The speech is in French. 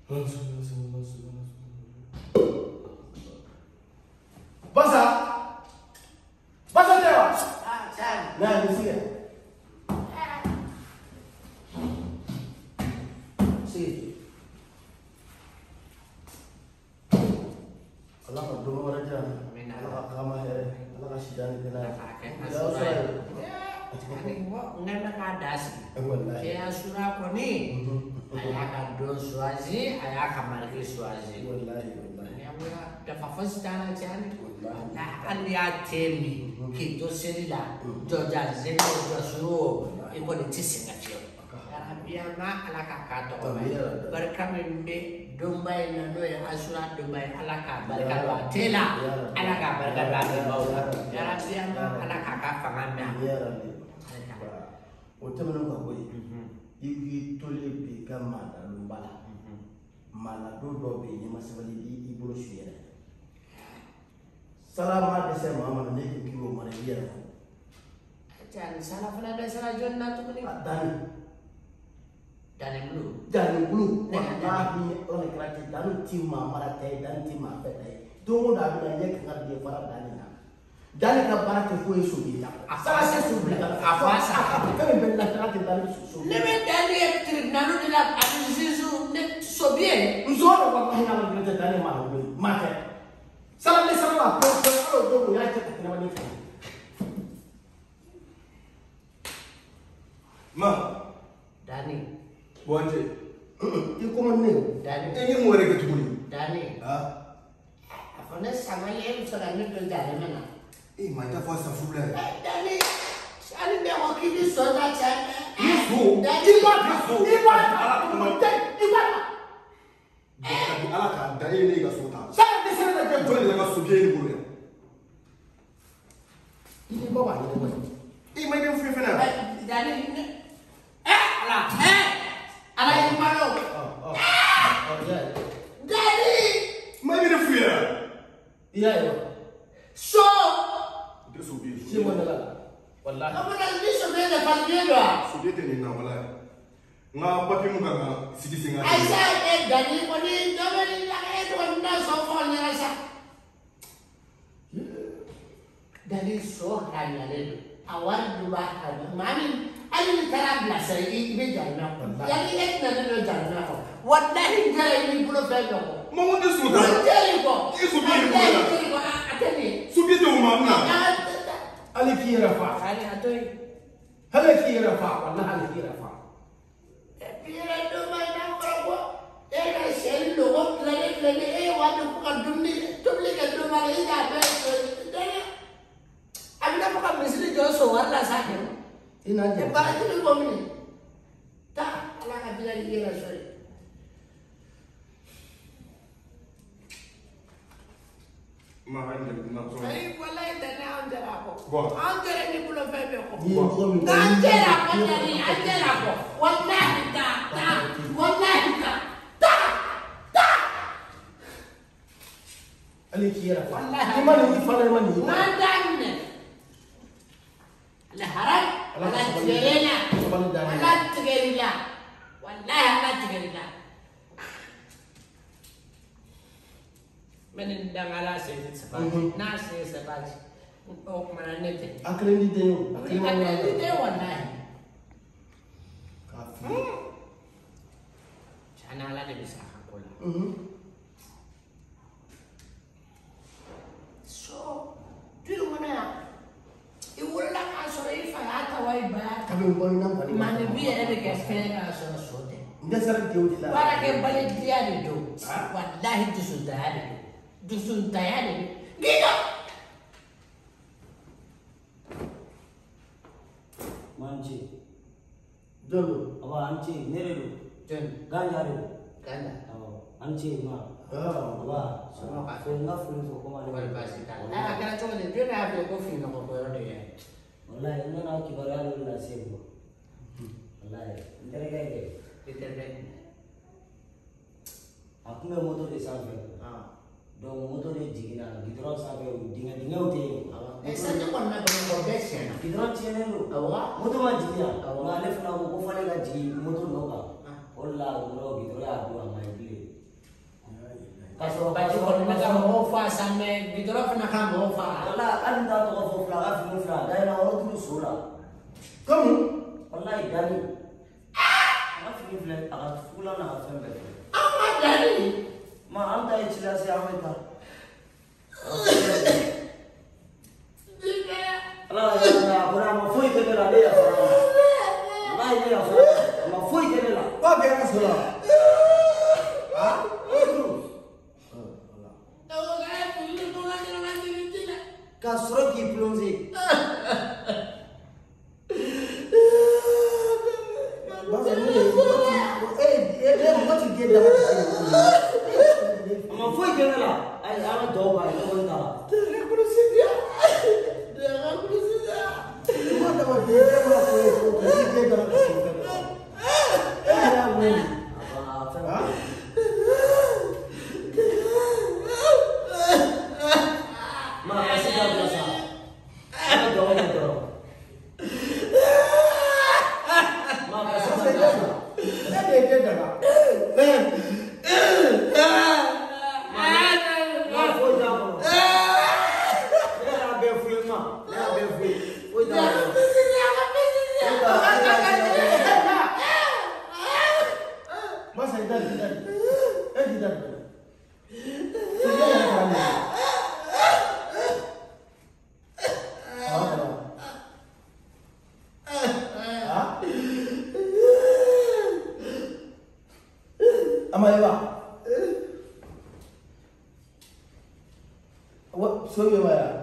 Basa! Basa dewa! Saan? Nah, di sini. Sini. Allah ka duma waraja. Allah ka kama here. Allah ka sidani dina. Ani wo ngena kadas. Wallahi. Kaya sura ko ni. Ayaka do swazi, ayaka margi swazi. Wallahi. Yawa da fafasta na jani. Na alia temi ki do serila joja zeno do suru iko ni tisinga tio. Arabia ma alaka kato. Barkam be Dubai na no ya asura Dubai alaka barka ba tela alaka barka ba baula. Arabia ma alaka ka fangana. Otemno ka boy. Igi tole be kama da lumbala. Mala do be ni masabali di ibolo shiyere. Salama de se mama ne ki kilo mare yere. Jangan salah fana da salah jonna to ni. Dan Bulu. Wallahi on krati dan timma mara tay dan timma fetay. Do da bi ne kan de fara dan na. Dan ka barake ko yeso bi la. Afasa subla. Afasa. Kan ben la krati dan su. Ne me dali e tribunal de la azizu ne so bien. Nzoro wallahi na ma de dan ma no ma ke. Sala le sala ko do ya ke na wani. Ma Dani Bonje. Iko manne. Dani Enyi mo re ke tukuli. Dani Ha? afana sama ye so la ne do dani mana. Mata fa sa fula. Dani ani be ko kidi so da cha. Yesu. Dani Iba. Ala ka da ne ga sota. Sala de sala da jole da ga subie ni buru. Ini bawa ni mo. Mai dem fi fena. Dani ala ini malo. Ya. Dani Mai dem fi ya. Iya ya. so De subie. Si wala. Wallahi. kamu dan ni so be da falgelo. Subie te ni na wala. Nga papi mu ga sigi singa. Aisa Dani ko ni do ni la do na so fo ni asa. Dani so hanyale awar duba ka mami ali tara bla sai ibe janna ko yani ek na do janna ko wallahi jare ni bulo fe ko Mo mo de suda. jare ko Isu bi ni ko. atene Subie te ma na. Ali ki rafa. ali atoy Hala ki rafa. Wallahi ali ki rafa. pira do mai na ko e na sel lo ko lele e wa do ko dumni ka do ma le da be dani amna ko kam misli jo so wala sa ke Ina e je. ba ti ko mi ta ala ka bila ni la so Ma hande na so. ay wala dani andera ko Bon. andera ni bulo fe be ko Ni ko mi. andera ko dani andera ko wallahi ta wallahi ta Ali ki rafa. Wallahi. Ni mani ni fara mani. Mandanne. Ala haram, ala tigerina. Ala tigerina. Wallahi ala tigerina. Menin dangala se sabati. Na se sabati. O mana nete. Akre ni deyo. Akre Akre ni ni deyo wallahi. Kafi. Chana ala de bisa hakula. So, tu mana? Iwala ka so ifa hata wai ba. Kabe ngoni nam bani. Mane biya ebe ke fena so sote. Nda sara deyo dila. Para ke bale dia de do. Wallahi dusun tayade. Dusun tayade. Gida. Manchi, Dolo. awa anchi nereru, Jon ganjaru, kanda. anchi ma, Ah. awa Semua ka. fenga fulu koma Wal basita. Ah kana to de dia na be ko fina ko ko de ya. wallahi ina na kibaralu la sebo, wallahi ndere gaye, Internet. akume moto de sanfe, donc moto de jigina, gidron sanfe, dinga uti, Esa ni ko na ko besena. gidron tiene lu, Awa. moto ma jigina, ngale fana ko fale ga jigi moto noka, olla no gidron ya bu amai bile, Kasih Baju kalau nak mau fa sampai gitu lah pernah kamu mau fa. Allah anda tu kau fula, kau fula, dah nak orang tu suruh. Kamu? Allah idani. Kau fula, agak fula nak apa yang Amat dari. Ma anda itu jelas yang apa? Allah ya, aku nak mau fui ke dalam dia. Allah ini ya, mau fui ke dalam. Kau biar suruh. Ah? Tahu kan? Ini bukan orang Cina. Kasro ki belum sih. Bang ini, dia mau cuci dah. Mau fui ke dalam. Ayah jauh kan, itu pun tak. Jangan berusaha dia. Jangan berusaha. Cuma dapat dia mau cuci dia dah. Eh, yang ini. Apa? Ma kasih dah biasa. Ayah jauh kan jauh. Ma kasih dah biasa. Dia dah. Ma fui dah. Dia nak berfui ma, dia nak berfui. Fui dah. Masa kita. Kita. Sudah yang kami. Amaiwa. What? So you are.